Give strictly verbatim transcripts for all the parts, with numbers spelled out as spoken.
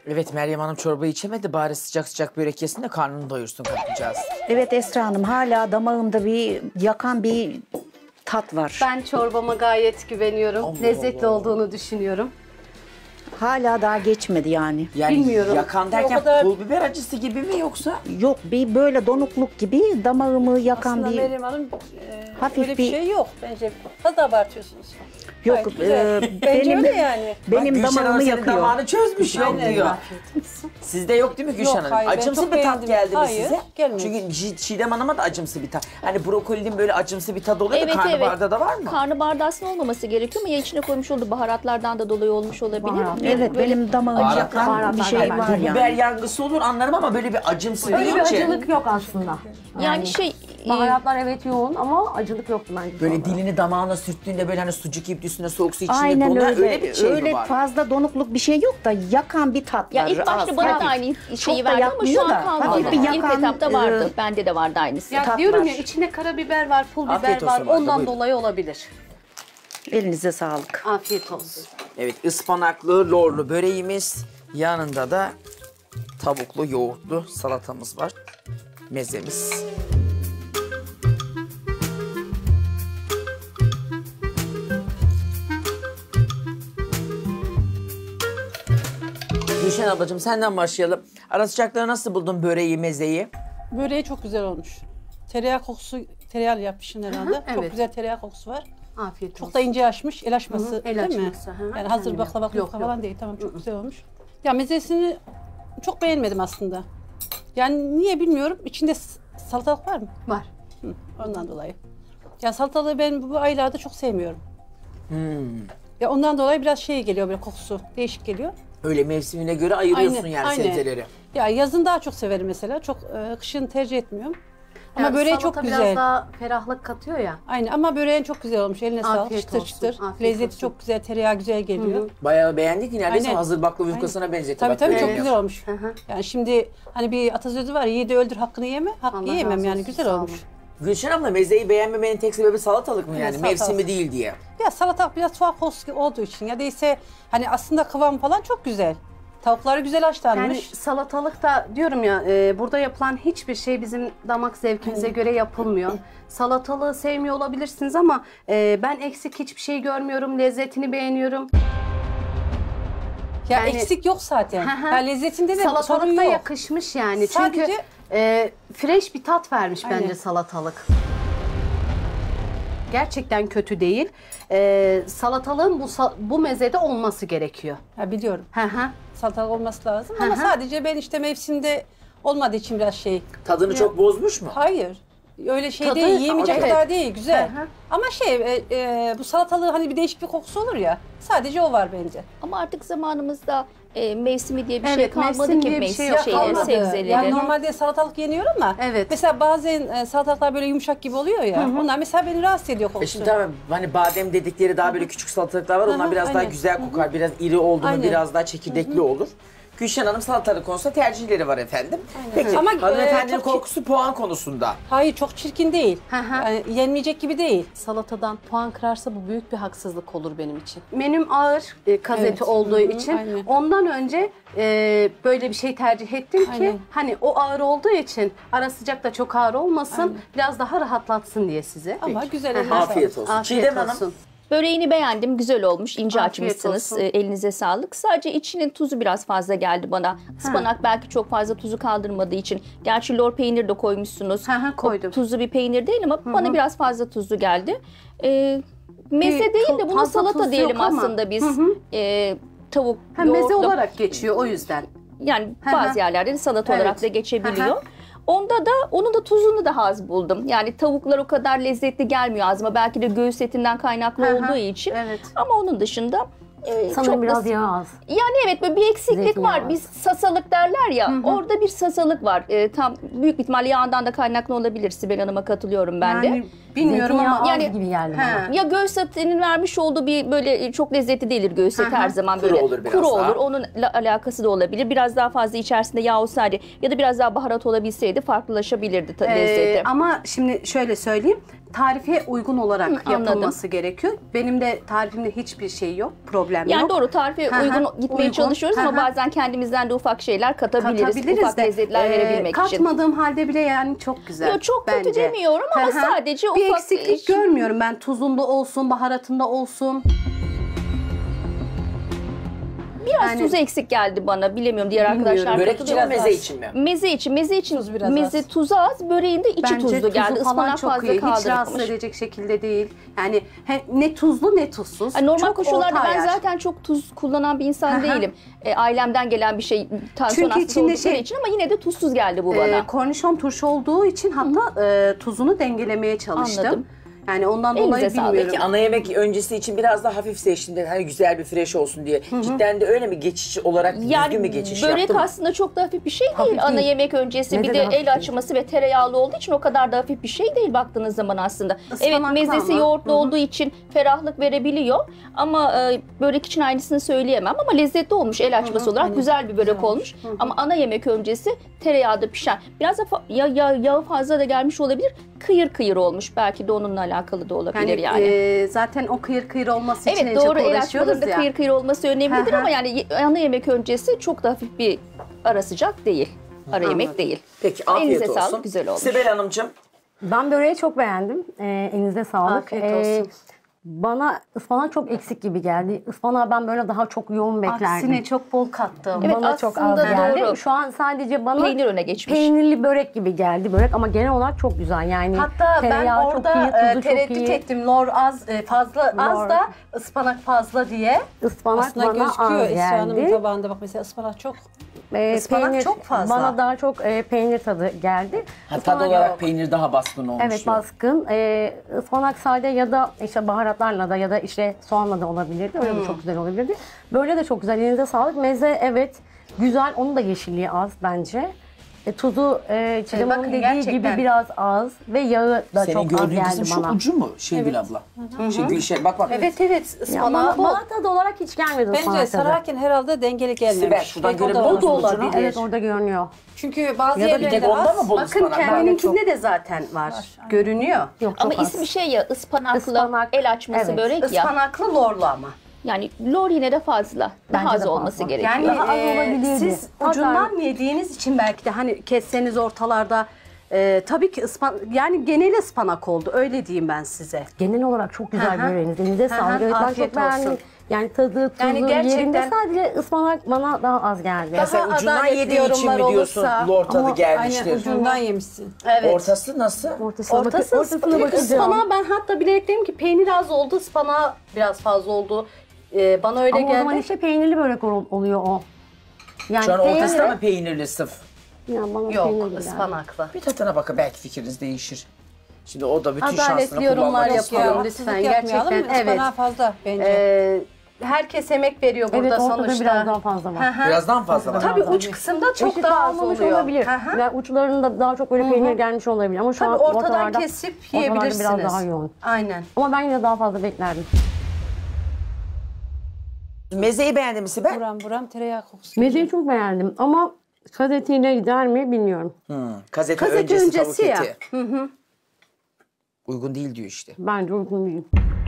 Evet, Meryem Hanım çorba içemedi. Bari sıcak sıcak börek yesin de karnını doyursun kadıncağız. Evet Esra Hanım, hala damağımda bir yakan bir tat var. Ben çorbama gayet güveniyorum. Allah Lezzetli Allah. olduğunu düşünüyorum. Hala daha geçmedi yani. Yani Bilmiyorum. yakan derken O kadar- pul biber acısı gibi mi yoksa? Yok, bir böyle donukluk gibi damağımı yakan Aslında bir... Meryem Hanım e, hafif öyle bir bir- şey yok bence. Fazla abartıyorsunuz. Yok, Gayet güzel. e, Bence benim- öyle yani. Benim Bak, Gülşen damağımı Hanım senin yakıyor. damağını çözmüş yok Aynen. diyor. Sizde yok değil mi Gülşen Yok, Hanım? hayır, ben Acımsı çok bir tat beğendim. geldi mi Hayır, size? gelmedi. Çünkü Ç- Çiğdem Hanım'a da acımsı bir tat. Hani brokolinin böyle acımsı bir tadı oluyor da Evet, karnabaharda evet. da var mı? Karnabaharda aslında olmaması gerekiyor ama ya içine koymuş olduğu baharatlardan da dolayı olmuş olabilir. Bir Evet, böyle- benim damağımı yakan Baharatlar bir şey galiba. var Pul yani. biber yangısı olur anlarım ama böyle bir acımsı Öyle bir deyince acılık yok aslında. Yani şey e, Baharatlar evet yoğun ama acılık yoktu bence. böyle çorbada. dilini damağına sürttüğünde böyle hani sucuk yiyip üstüne soğuk su içinde Aynen donar öyle. öyle bir şey öyle mi var? fazla donukluk bir şey yok da yakan bir tat ya var. ilk başta Az, bana hafif. da aynı Çok şeyi da verdi ama şu yakmıyor an da, kalmadı. hafif bir İlk yakan, etapta vardı. e, Bende de vardı aynısı. Ya Tat diyorum var. ya içinde karabiber var, pul Afiyet biber var. olsun, Ondan buyurun. dolayı olabilir. Elinize sağlık. Afiyet olsun. Evet, ıspanaklı lorlu böreğimiz, yanında da tavuklu yoğurtlu salatamız var. Mezemiz. Gülşen ablacığım senden başlayalım. Ara sıcakları nasıl buldun böreği, mezeyi? Böreği çok güzel olmuş. Tereyağı kokusu, tereyağı yapmışsın herhalde. Çok evet. güzel tereyağı kokusu var. Afiyet olsun. Çok da ince açmış, el açması Hı hı, el değil mi? açması, hı. Yani hazır Aynen. baklava Yok, yok, yok. falan değil. Tamam, çok güzel olmuş. Ya mezesini çok beğenmedim aslında. Yani niye bilmiyorum. İçinde s- salatalık var mı? Var. Hı, ondan dolayı. Ya salatalığı ben bu aylarda çok sevmiyorum. Hmm. Ya ondan dolayı biraz şey geliyor, böyle kokusu değişik geliyor. Öyle mevsimine göre ayırıyorsun Aynen, yani aynen. sebzeleri. Ya yazın daha çok severim mesela. Çok e, kışın tercih etmiyorum. Ama Yani böreği salata çok biraz güzel. daha ferahlık katıyor ya. Aynen ama böreğin çok güzel olmuş. Eline sağlık. Afiyet Çıtır olsun, çıtır. afiyet Lezzeti olsun. çok güzel. Tereyağı güzel geliyor. Bayağı beğendik ki neredeyse Aynen. hazır baklava Aynen. yufkasına benzetti. Tabii Bak, tabii böyle çok yapıyor. güzel olmuş. hı. Yani şimdi hani bir atasözü var. Yiğidi öldür hakkını yeme. Hakkı Allah yemem razı yani olsun, güzel sağ olmuş. olun. Gülşen abla mezeyi beğenmemenin tek sebebi salatalık mı yani? Evet, Mevsimi salatalık. değil diye. Ya salata biraz tuhaf olsun- olduğu için ya değilse hani aslında kıvam falan çok güzel. Tavukları güzel Yani haşlanmış. salatalık da diyorum ya e, burada yapılan hiçbir şey bizim damak zevkimize göre yapılmıyor. Salatalığı sevmiyor olabilirsiniz ama e, ben eksik hiçbir şey görmüyorum. Lezzetini beğeniyorum. ya yani- eksik yok zaten. Hı hı. Ya lezzetinde de sorun Salatalık da yok. yakışmış yani. Sadece- Çünkü e, fresh bir tat vermiş Aynen. bence salatalık. Gerçekten kötü değil. E, salatalığın bu sa- bu mezede olması gerekiyor. Ya biliyorum. Hı hı. Salatalık olması lazım Hı ama hı. sadece ben işte mevsimde olmadığı için biraz şey. Tadını çok bozmuş mu? Hayır. Öyle şey Tadı- değil, yiyemeyecek Evet. kadar değil, güzel. Hı hı. Ama şey, e, e, bu salatalığı hani bir değişik bir kokusu olur ya, sadece o var bence. Ama artık zamanımızda e, mevsimi diye bir şey Evet, kalmadı mevsim ki diye bir mevsim şey yok, şeyleri, kalmadı. sebzeleri. Yani normalde salatalık yeniyor ama Evet. mesela bazen e, salatalıklar böyle yumuşak gibi oluyor ya, onlar mesela beni rahatsız ediyor E kokusu. şimdi tamam hani badem dedikleri daha böyle küçük salatalıklar var. Onlar Hı hı, biraz daha aynen. güzel kokar. Biraz iri oldu mu Aynen. biraz daha çekirdekli olur. Gülşen Hanım salatalık konusunda tercihleri var efendim. Peki Ama, hanımefendinin e, çok- korkusu puan konusunda. Hayır, çok çirkin değil. Hı hı. Yani yenmeyecek gibi değil. Salatadan puan kırarsa bu büyük bir haksızlık olur benim için. Menüm ağır e, gazeti Evet. olduğu Hı hı, için aynen. ondan önce e, böyle bir şey tercih ettim ki Aynen. hani o ağır olduğu için ara sıcak da çok ağır olmasın, Aynen. biraz daha rahatlatsın diye size. Ama güzel. Hı hı. eline Afiyet sağlık. olsun. Afiyet Çiğdem Hanım. olsun. Böreğini beğendim, güzel olmuş, ince Afiyet açmışsınız, olsun. e, elinize sağlık. Sadece içinin tuzu biraz fazla geldi bana. Ispanak belki çok fazla tuzu kaldırmadığı için. Gerçi lor peynir de koymuşsunuz. Hı hı, koydum. O tuzlu bir peynir değil ama bana biraz fazla tuzlu geldi. E, meze Bir değil çok de buna fazla salata tuz diyelim yok ama. aslında biz. Hı hı. E, tavuk, Ha, meze yoğurtlu. olarak geçiyor o yüzden. Yani Hı bazı hı. yerlerde salata Evet. olarak da geçebiliyor. Hı hı. Onda da onun da tuzunu da az buldum. Yani tavuklar o kadar lezzetli gelmiyor ağzıma. Belki de göğüs etinden kaynaklı Hı hı. olduğu için. Evet. Ama onun dışında e, Sanırım çok biraz da, yağ az. yani evet böyle bir eksiklik Zeytinyağı var. var. Biz sasalık derler ya. Orada bir sasalık var. E, tam büyük bir ihtimalle yağından da kaynaklı olabilir. Sibel Hanım'a katılıyorum ben de. Yani bilmiyorum Zeytinyağı ama az yani- gibi geldi He. bana. Ya göğüs etinin vermiş olduğu bir böyle çok lezzetli değildir göğüs eti Hı hı. her zaman Kuru böyle olur biraz kuru daha. olur. Onun la- alakası da olabilir. Biraz daha fazla içerisinde yağ olsaydı ya da biraz daha baharat olabilseydi farklılaşabilirdi ta- Ee, lezzeti. ama şimdi şöyle söyleyeyim. tarife uygun olarak Hı, anladım. yapılması gerekiyor. Benim de tarifimde hiçbir şey yok, problem Yani yok. doğru tarife Hı hı, uygun gitmeye uygun. çalışıyoruz Hı ama hı. bazen kendimizden de ufak şeyler katabiliriz. Katabiliriz ufak de, lezzetler e, verebilmek için. katmadığım halde bile yani çok güzel. Yo, çok kötü bence. demiyorum ama Hı hı. sadece bir ufak- eksiklik görmüyorum ben, tuzunda olsun, baharatında olsun. Biraz Yani- tuzu eksik geldi bana. Bilemiyorum diğer Bilmiyorum. arkadaşlar Börek katılıyor için mi, mu? meze için mi? Meze için, meze için Tuz biraz meze az. tuzu az, böreğin de içi Bence tuzlu tuzu geldi. falan Ispanak çok fazla iyi. Hiç rahatsız kaldırılmış. edecek şekilde değil. Yani he- ne tuzlu ne tuzsuz. Yani normal Çok koşullarda orta ben ayar. zaten çok tuz kullanan bir insan Hı hı. değilim. E, ailemden gelen bir şey, tansiyon Çünkü hastası içinde oldukları şey- için ama yine de tuzsuz geldi bu bana. Ee, kornişon turşu olduğu için hatta e, tuzunu dengelemeye çalıştım. Anladım. Yani ondan Elinize dolayı sağlık. bilmiyorum. Peki ana yemek öncesi için biraz daha hafif seçtim de hani güzel bir fresh olsun diye. Cidden de öyle mi? Geçiş olarak düzgün bir geçiş börek yaptın mı? aslında çok da hafif bir şey değil. Hafif Ana değil. yemek öncesi Meze bir de de hafif el değil. açması ve tereyağlı olduğu için o kadar da hafif bir şey değil baktığınız zaman aslında. Evet, Ispanaklı mezesi ama. yoğurtlu Hı hı. olduğu için ferahlık verebiliyor. Ama e, börek için aynısını söyleyemem ama lezzetli olmuş el açması olarak Aynen. güzel bir börek Güzel olmuş. Ama ana yemek öncesi tereyağda pişen. Biraz da fa- ya, ya, yağı fazla da gelmiş olabilir. Kıyır kıyır olmuş. Belki de onunla alakalı da olabilir yani. e, zaten o kıyır kıyır olması için en Evet, doğru, çok el uğraşıyoruz açmalarında ya. kıyır kıyır olması önemlidir Hı hı. ama yani ye- ana yemek öncesi çok da hafif bir ara sıcak değil. Ara yemek değil. Peki afiyet Elinize olsun. sağlık, güzel olmuş. Sibel Hanımcığım. Ben böreği çok beğendim. Ee, elinize sağlık. Afiyet Ee, olsun. bana ıspanak çok eksik gibi geldi. Ispanağı ben böyle daha çok yoğun beklerdim. Aksine çok bol kattım. Evet, bana çok az aslında geldi. doğru. Şu an sadece bana Peynir öne geçmiş. peynirli börek gibi geldi börek ama genel olarak çok güzel. Yani Hatta ben tereyağı orada çok iyi, e, tuzu çok tereddüt iyi. ettim. Lor az e, fazla az Lor. da ıspanak fazla diye. Ispanak Aslında bana gözüküyor az Esra Hanım'ın geldi. tabağında bak mesela ıspanak çok. Ee, Ispanak çok fazla. Bana daha çok e, peynir tadı geldi. Ha, tad Ispanak olarak yok. peynir daha baskın olmuş. Evet diyor. baskın. Ee, ıspanak sade ya da işte baharatlarla da ya da işte soğanla da olabilirdi. Öyle de çok güzel olabilirdi. Böyle de çok güzel. Elinize sağlık. Meze evet güzel. Onun da yeşilliği az bence. E, tuzu e, Çiğdem bakın Hanım'ın dediği gerçekten- gibi biraz az ve yağı da Senin çok az gördüğün geldi kızım şu bana. ucu mu Şengül abla? Şey Gülşen bak bak. Evet evet Ya ıspanağı bana, bol. bana tadı olarak hiç gelmedi Bence ıspanak tadı. sararken herhalde dengeli gelmemiş. Sibel, şuradan Belki o da görebiliyor olabilir. musun ucunu? olabilir. Evet orada görünüyor. Çünkü bazı Ya da bir Bir tek yerlerde onda mı az. bol Bakın ıspanak var? kendininkinde de zaten var. Görünüyor. Yok çok Ama az. ismi şey ya ıspanaklı Ispanak, el açması evet. börek ya. Ispanaklı lorlu ama. Yani lor yine de fazla. Daha Bence az de olması fazla. gerekiyor. Yani Daha az e, olabilirdi. siz Hatta- ucundan yediğiniz için belki de hani kesseniz ortalarda e, tabii ki ıspan yani genel ıspanak oldu öyle diyeyim ben size. Genel olarak çok güzel Hı hı. böreğiniz. Elinize Hı hı, sağlık. Evet ben afiyet çok beğendim. olsun. Yani tadı, tuzu Yani gerçekten- yerinde sadece ıspanak bana daha az geldi. Ya sen Daha ucundan adaletli yediğin için mi yorumlar diyorsun olursa- lor tadı Ama gelmiştir? aynen ucundan yemişsin. Evet. Ortası nasıl? Ortasına, Ortası bakın, ortasına ıspanak. bakacağım. Ispanağı ben hatta bilerek dedim ki peynir az oldu, ıspanağı biraz fazla oldu. E, bana öyle Ama o zaman geldi. işte peynirli börek ol- oluyor o. Yani Şu an ortası da peyniri- mı peynirli sıf? Ya bana Yok, peynirli geldi. ıspanaklı. Bir tadına bakın belki fikriniz değişir. Şimdi o da bütün şansını Adaletli yorumlar kullanmak yapıyor. istiyor. Lütfen, Haksızlık yapmayalım. gerçekten, evet. Ispanağı fazla bence. E, herkes emek veriyor burada Evet ortada sonuçta. biraz daha fazla var. Hı hı. Birazdan fazla var. Tabii uç kısımda çok Eşit daha az dağılmamış oluyor. olabilir. Hı hı. Yani uçlarında daha çok böyle peynir gelmiş olabilir ama şu Tabii an ortadan ortalarda, kesip ortalarda yiyebilirsiniz. biraz daha yoğun. Aynen. Ama ben yine daha fazla beklerdim. Mezeyi beğendin mi Sibel? Buram buram tereyağı kokusu. geliyor. Mezeyi çok beğendim ama kazetiyle gider mi bilmiyorum. Hmm, Gazete, Gazete öncesi, öncesi tavuk ya. eti. Uygun değil diyor işte. Bence uygun değil.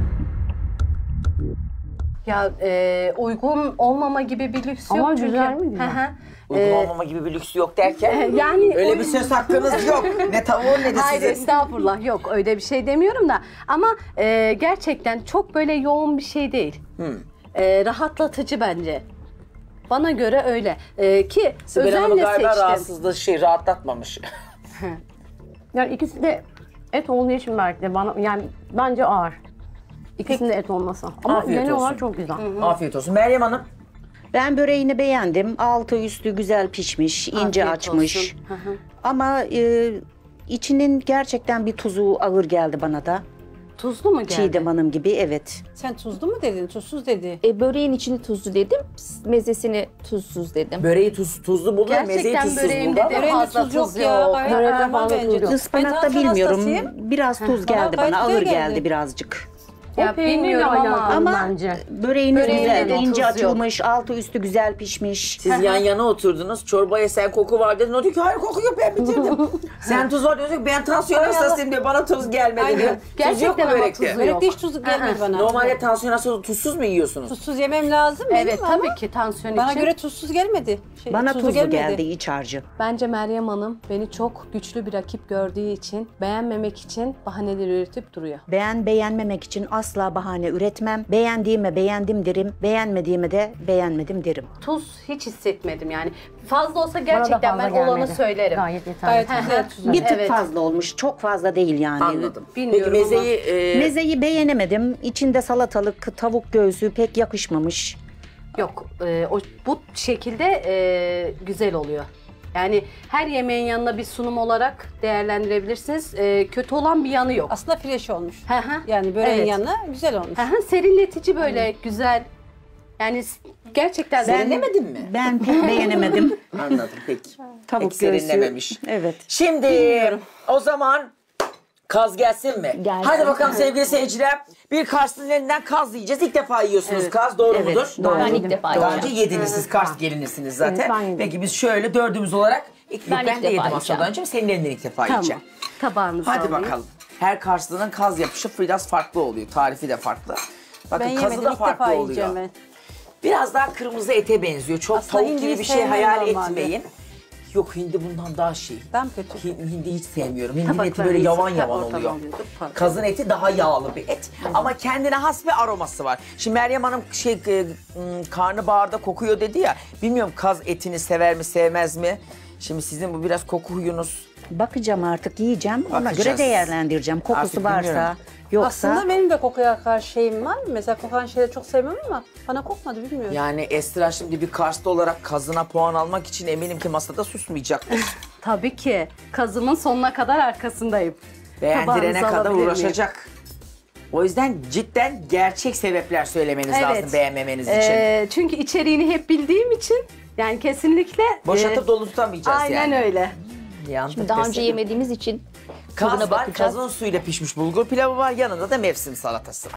Ya e, uygun olmama gibi bir lüks Ama yok çünkü. güzel mi güzel? Hı hı. Uygun Ee, olmama gibi bir lüks yok derken yani öyle uy- bir söz hakkınız yok. Ne tavuğun ne de Hayır sizin. estağfurullah yok öyle bir şey demiyorum da ama e, gerçekten çok böyle yoğun bir şey değil. E, rahatlatıcı bence. Bana göre öyle. E, ki Sibel Hanım'ı özenle galiba seçtim. rahatsızlığı şey rahatlatmamış. Yani ikisi de et olduğu için belki de bana yani bence ağır. İkisinde et olmasa. Ama Afiyet genel olsun. olarak çok güzel. Afiyet olsun. Meryem Hanım. Ben böreğini beğendim. Altı üstü güzel pişmiş, ince Afiyet açmış. olsun. Hı hı. Ama e, içinin gerçekten bir tuzu ağır geldi bana da. Tuzlu mu geldi? Çiğdem Hanım gibi evet. Sen tuzlu mu dedin? Tuzsuz dedi. E, böreğin içini tuzlu dedim, mezesini tuzsuz dedim. Böreği tuz, tuzlu buldu, Gerçekten mezeyi tuzsuz böreğimde buldu ama. de- Böreğinde fazla tuz yok tuz ya. yok. Gayet Böreğinde normal fazla bence. tuz yok. Ben Ispanakta tantuni bilmiyorum. hastasıyım. Biraz tuz Bana geldi gayet bana, güzel ağır geldi. geldi. birazcık. Ya O peynirle bilmiyorum ama- alakalı Ama bence. böreğiniz Böreğinde güzel, de ince tuz yok. açılmış, altı üstü güzel pişmiş. Siz yan yana oturdunuz. Çorbaya sen koku var dedin. O diyor ki hayır koku yok ben bitirdim. Sen tuz var diyorsun ki ben tansiyon hastasıyım diyor. Bana tuz gelmedi diyor. Tuz yok mu Gerçekten ama börekte? tuzu yok. Börekte hiç tuz gelmedi bana. Normalde tansiyon hastası tuzsuz mu yiyorsunuz? Tuzsuz yemem lazım benim Evet ama tabii ki tansiyon bana için. göre tuzsuz gelmedi. Şey, Bana tuzlu tuzlu geldi iç harcı. Bence Meryem Hanım beni çok güçlü bir rakip gördüğü için beğenmemek için bahaneler üretip duruyor. Ben beğenmemek için asla bahane üretmem. Beğendiğime beğendim derim, beğenmediğime de beğenmedim derim. Tuz hiç hissetmedim yani. Fazla olsa Bana da gerçekten fazla ben olanı gelmedi. söylerim. Gayet yeterli. Gayet güzel tuzlu. Bir tık Evet. fazla olmuş, çok fazla değil yani. Anladım. Bilmiyorum Peki mezeyi... e, Mezeyi beğenemedim. İçinde salatalık, tavuk göğsü pek yakışmamış. Yok, e, o bu şekilde e, güzel oluyor. Yani her yemeğin yanına bir sunum olarak değerlendirebilirsiniz. E, kötü olan bir yanı yok. Aslında fresh olmuş. Hı hı. Yani böreğin Evet. yanına güzel olmuş. Hı hı, serinletici böyle güzel. Yani s- gerçekten Serinlemedin mi? Ben pek beğenemedim. Anladım peki. Tavuk Pek göğsü. serinlememiş. Evet. Şimdi o zaman kaz gelsin mi? Gelsin. Hadi bakalım sevgili seyirciler. Bir Kars'ın elinden kaz yiyeceğiz. İlk defa yiyorsunuz kaz, doğru Evet, mudur? doğru. Ben ilk defa Daha yiyeceğim. önce yediniz siz, Kars gelinisiniz zaten. Evet, ben yedim. Peki biz şöyle dördümüz olarak, ilk, Ben ben, ilk de defa yedim yiyeceğim. aslında önce, senin elinden ilk defa Tamam. yiyeceğim. Tabağınızı Hadi alayım. bakalım. Her Karslı'nın kaz yapışı biraz farklı oluyor. Tarifi de farklı. Bakın Ben kazı yemedim da ilk farklı defa oluyor. yiyeceğim ben. Biraz daha kırmızı ete benziyor. Çok Aslında tavuk hindiyi gibi bir şey sevmem hayal normalde. etmeyin. Yok hindi bundan daha şey. Daha mı kötü? Hin- Hindi hiç sevmiyorum. Hindinin eti Tabaklarınızı böyle yavan ha, yavan ortadan oluyor. alıyorduk, pardon. Kazın eti daha yağlı bir et. Ama kendine has bir aroması var. Şimdi Meryem Hanım şey e, m, karnabaharda kokuyor dedi ya. Bilmiyorum kaz etini sever mi sevmez mi? Şimdi sizin bu biraz koku huyunuz. Bakacağım artık, yiyeceğim. Ona Bakacağız. göre değerlendireceğim. Kokusu Artık varsa, bilmiyorum. yoksa... Aslında benim de kokuya karşı şeyim var. Mesela kokan şeyleri çok sevmem ama bana kokmadı bilmiyorum. Yani Esra şimdi bir Karslı olarak kazına puan almak için eminim ki masada susmayacaktır. Tabii ki. Kazımın sonuna kadar arkasındayım. Beğendirene Tabağınızı kadar alabilir miyim? uğraşacak. O yüzden cidden gerçek sebepler söylemeniz lazım beğenmemeniz için. Ee, çünkü içeriğini hep bildiğim için yani kesinlikle... Boşatıp e, dolu tutamayacağız aynen yani. öyle. Yandık Daha be önce senin. yemediğimiz için Kaz tadına var, bakacağız. kazın suyuyla pişmiş bulgur pilavı var, yanında da mevsim salatası var.